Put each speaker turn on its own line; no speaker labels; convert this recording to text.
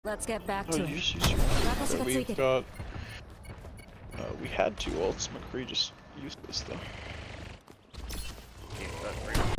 Let's get back
Oh,
to
you
it.
just use your but we've got we had 2 ults. McCree just used this though.
Yeah, that's great.